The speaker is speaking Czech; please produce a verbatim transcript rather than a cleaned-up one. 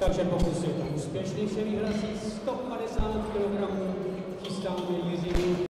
Takže pokud je to úspěšný, vše vyhrazí sto padesát kilogramů, chystáme Jiřinu.